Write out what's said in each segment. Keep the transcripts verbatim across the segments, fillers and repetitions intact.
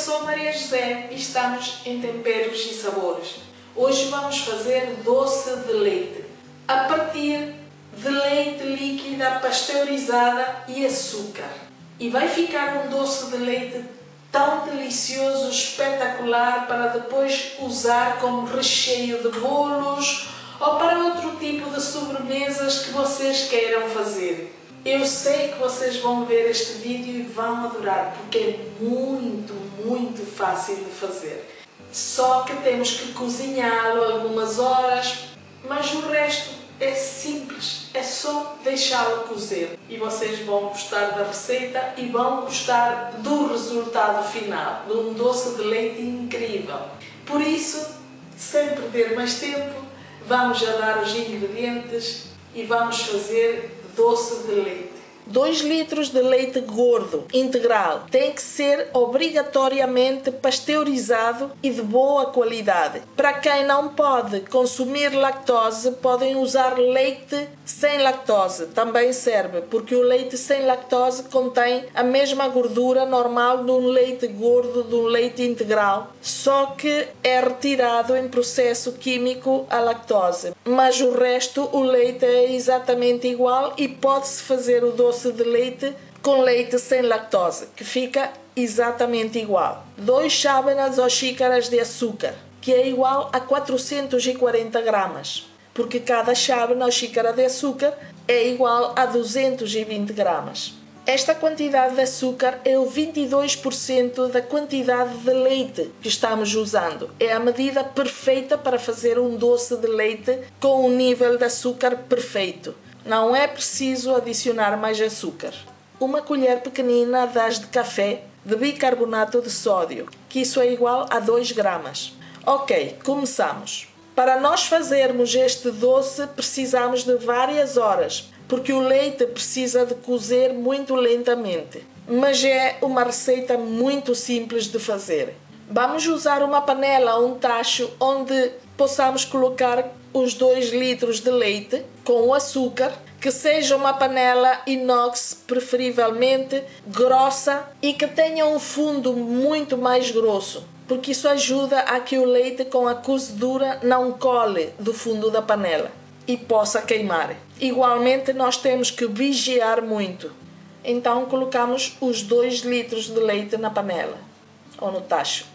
sou Maria José e estamos em Temperos e Sabores. Hoje vamos fazer doce de leite a partir de leite líquida pasteurizada e açúcar. E vai ficar um doce de leite tão delicioso, espetacular, para depois usar como recheio de bolos ou para outro tipo de sobremesas que vocês queiram fazer. Eu sei que vocês vão ver este vídeo e vão adorar, porque é muito, muito fácil de fazer. Só que temos que cozinhá-lo algumas horas, mas o resto é simples, é só deixá-lo cozer. E vocês vão gostar da receita e vão gostar do resultado final, de um doce de leite incrível. Por isso, sem perder mais tempo, vamos já dar os ingredientes e vamos fazer doce de leite. dois litros de leite gordo integral tem que ser obrigatoriamente pasteurizado e de boa qualidade. Para quem não pode consumir lactose, podem usar leite sem lactose, também serve, porque o leite sem lactose contém a mesma gordura normal de um leite gordo, de um leite integral, só que é retirado em processo químico a lactose. Mas o resto, o leite é exatamente igual e pode-se fazer o doce de leite com leite sem lactose, que fica exatamente igual. dois chávenas ou xícaras de açúcar, que é igual a quatrocentos e quarenta gramas, porque cada chávena ou xícara de açúcar é igual a duzentos e vinte gramas. Esta quantidade de açúcar é o vinte e dois por cento da quantidade de leite que estamos usando. É a medida perfeita para fazer um doce de leite com um nível de açúcar perfeito. Não é preciso adicionar mais açúcar. Uma colher pequenina das de café de bicarbonato de sódio, que isso é igual a dois gramas. Ok, começamos. Para nós fazermos este doce precisamos de várias horas, porque o leite precisa de cozer muito lentamente. Mas é uma receita muito simples de fazer. Vamos usar uma panela ou um tacho onde possamos colocar os dois litros de leite com o açúcar, que seja uma panela inox, preferivelmente grossa, e que tenha um fundo muito mais grosso, porque isso ajuda a que o leite com a cozedura não cole do fundo da panela e possa queimar. Igualmente nós temos que vigiar muito. Então colocamos os dois litros de leite na panela ou no tacho.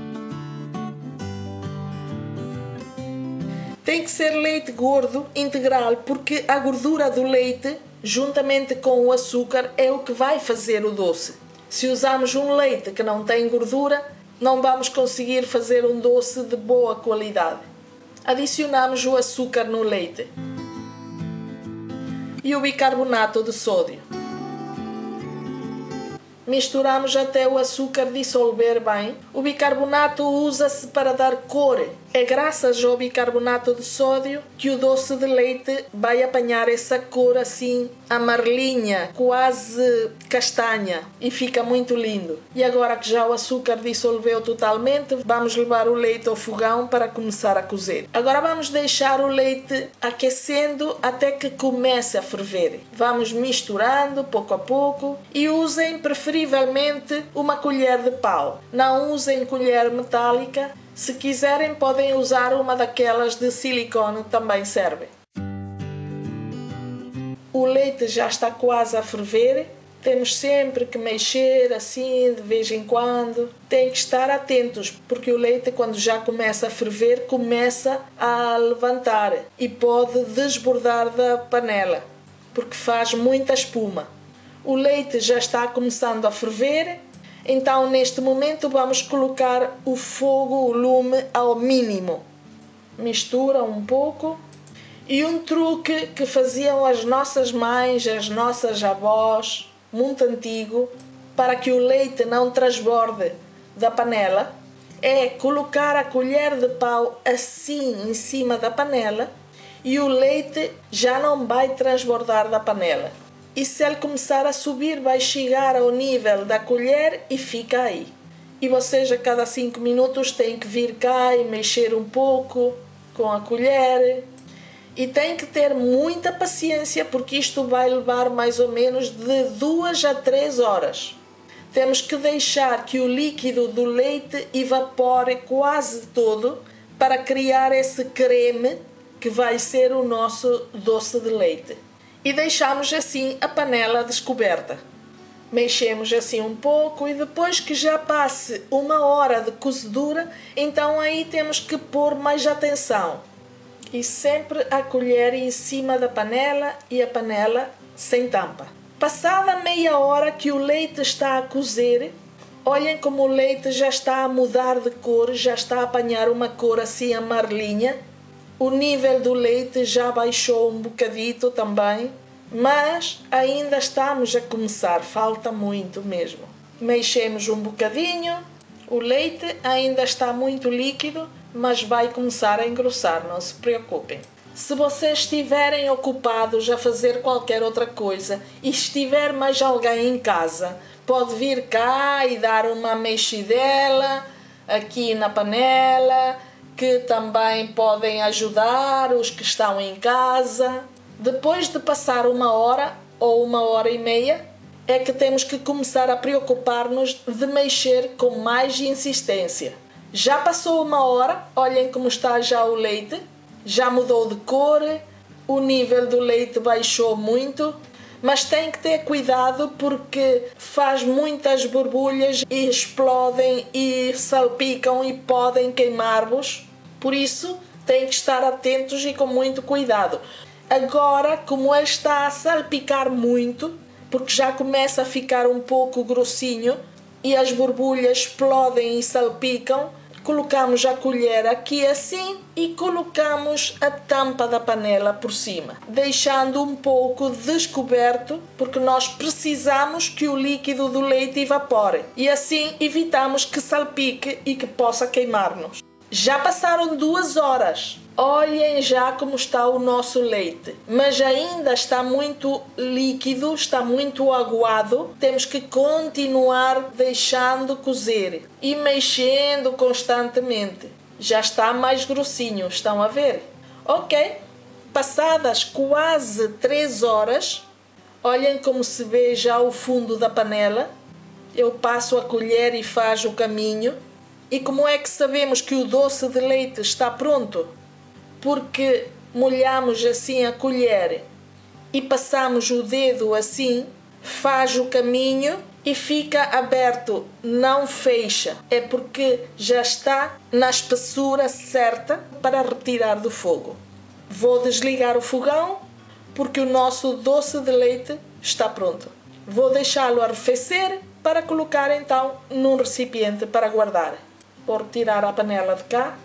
Tem que ser leite gordo integral, porque a gordura do leite, juntamente com o açúcar, é o que vai fazer o doce. Se usarmos um leite que não tem gordura, não vamos conseguir fazer um doce de boa qualidade. Adicionamos o açúcar no leite e o bicarbonato de sódio. Misturamos até o açúcar dissolver bem. O bicarbonato usa-se para dar cor. É graças ao bicarbonato de sódio que o doce de leite vai apanhar essa cor assim amarelinha, quase castanha, e fica muito lindo. E agora que já o açúcar dissolveu totalmente, vamos levar o leite ao fogão para começar a cozer. Agora vamos deixar o leite aquecendo até que comece a ferver. Vamos misturando pouco a pouco e usem preferivelmente uma colher de pau. Não usem colher metálica. Se quiserem, podem usar uma daquelas de silicone, também serve. O leite já está quase a ferver. Temos sempre que mexer assim de vez em quando. Tem que estar atentos, porque o leite, quando já começa a ferver, começa a levantar e pode desbordar da panela, porque faz muita espuma. O leite já está começando a ferver. Então, neste momento, vamos colocar o fogo, o lume, ao mínimo. Mistura um pouco. E um truque que faziam as nossas mães, as nossas avós, muito antigo, para que o leite não transborde da panela, é colocar a colher de pau assim em cima da panela e o leite já não vai transbordar da panela. E se ele começar a subir, vai chegar ao nível da colher e fica aí. E vocês a cada cinco minutos têm que vir cá e mexer um pouco com a colher. E têm que ter muita paciência, porque isto vai levar mais ou menos de duas a três horas. temos que deixar que o líquido do leite evapore quase todo para criar esse creme que vai ser o nosso doce de leite. E deixamos assim a panela descoberta. Mexemos assim um pouco e depois que já passe uma hora de cozedura, então aí temos que pôr mais atenção. E sempre a colher em cima da panela e a panela sem tampa. Passada meia hora que o leite está a cozer, olhem como o leite já está a mudar de cor, já está a apanhar uma cor assim amarelinha. O nível do leite já baixou um bocadito também. Mas ainda estamos a começar, falta muito mesmo. Mexemos um bocadinho, o leite ainda está muito líquido, mas vai começar a engrossar, não se preocupem. Se vocês estiverem ocupados a fazer qualquer outra coisa e estiver mais alguém em casa, pode vir cá e dar uma mexidela aqui na panela, que também podem ajudar os que estão em casa. Depois de passar uma hora ou uma hora e meia, é que temos que começar a preocupar-nos de mexer com mais insistência. Já passou uma hora, olhem como está já o leite, já mudou de cor, o nível do leite baixou muito, mas tem que ter cuidado porque faz muitas borbulhas e explodem e salpicam e podem queimar-vos. Por isso, tem que estar atentos e com muito cuidado. Agora, como ele está a salpicar muito, porque já começa a ficar um pouco grossinho e as borbulhas explodem e salpicam, colocamos a colher aqui assim e colocamos a tampa da panela por cima, deixando um pouco descoberto, porque nós precisamos que o líquido do leite evapore e assim evitamos que salpique e que possa queimar-nos. Já passaram duas horas. Olhem já como está o nosso leite, mas ainda está muito líquido, está muito aguado. Temos que continuar deixando cozer e mexendo constantemente. Já está mais grossinho, estão a ver? Ok, passadas quase três horas, olhem como se vê já o fundo da panela. Eu passo a colher e faz o caminho. E como é que sabemos que o doce de leite está pronto? Porque molhamos assim a colher e passamos o dedo assim, faz o caminho e fica aberto, não fecha. É porque já está na espessura certa para retirar do fogo. Vou desligar o fogão porque o nosso doce de leite está pronto. Vou deixá-lo arrefecer para colocar então num recipiente para guardar. Vou retirar a panela de cá.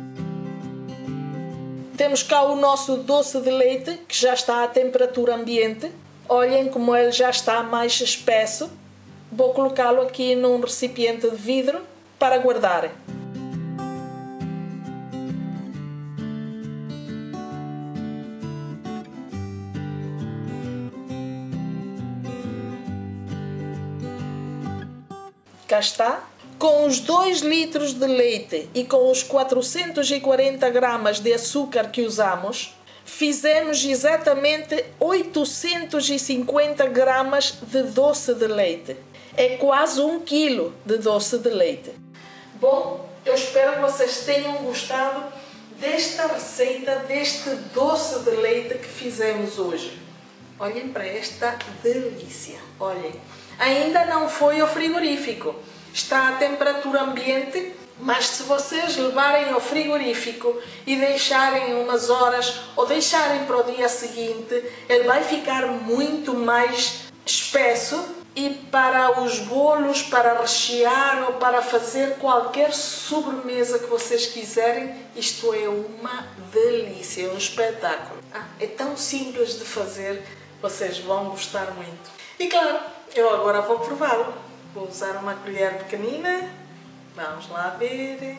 Temos cá o nosso doce de leite, que já está à temperatura ambiente. Olhem como ele já está mais espesso. Vou colocá-lo aqui num recipiente de vidro para guardar. Cá está. Com os dois litros de leite e com os quatrocentos e quarenta gramas de açúcar que usamos, fizemos exatamente oitocentos e cinquenta gramas de doce de leite. É quase um quilo de doce de leite. Bom, eu espero que vocês tenham gostado desta receita, deste doce de leite que fizemos hoje. Olhem para esta delícia. Olhem, ainda não foi ao frigorífico. Está a temperatura ambiente, mas se vocês levarem ao frigorífico e deixarem umas horas ou deixarem para o dia seguinte, ele vai ficar muito mais espesso e para os bolos, para rechear ou para fazer qualquer sobremesa que vocês quiserem, isto é uma delícia, é um espetáculo. Ah, é tão simples de fazer, vocês vão gostar muito. E claro, eu agora vou prová-lo. Vou usar uma colher pequenina. Vamos lá ver.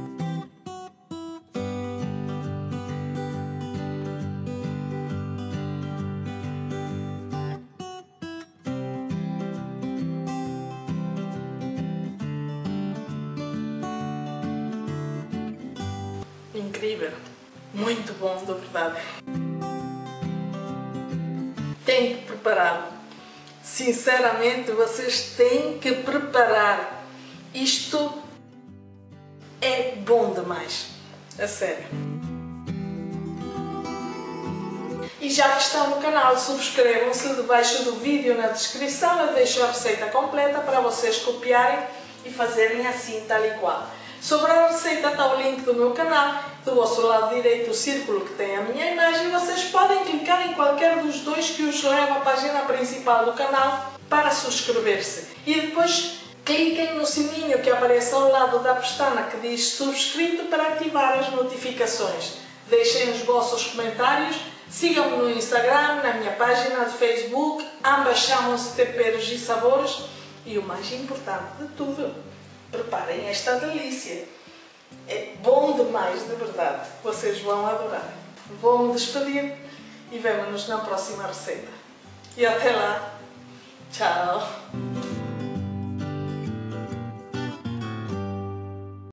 Incrível. Muito bom, de verdade. Tenho que prepará-lo. Sinceramente, vocês têm que preparar. Isto é bom demais. A sério. E já que estão no canal, subscrevam-se. Debaixo do vídeo, na descrição, eu deixo a receita completa para vocês copiarem e fazerem assim, tal e qual. Sobre a receita está o link do meu canal. Do vosso lado direito, o círculo que tem a minha imagem. Vocês podem clicar em qualquer dos dois que os leva à página principal do canal para subscrever-se. E depois cliquem no sininho que aparece ao lado da pestana que diz subscrito para ativar as notificações. Deixem os vossos comentários. Sigam-me no Instagram, na minha página de Facebook. Ambas chamam-se Temperos e Sabores. E o mais importante de tudo, preparem esta delícia. É bom demais, de verdade. Vocês vão adorar. Vou-me despedir e vemo-nos na próxima receita. E até lá. Tchau.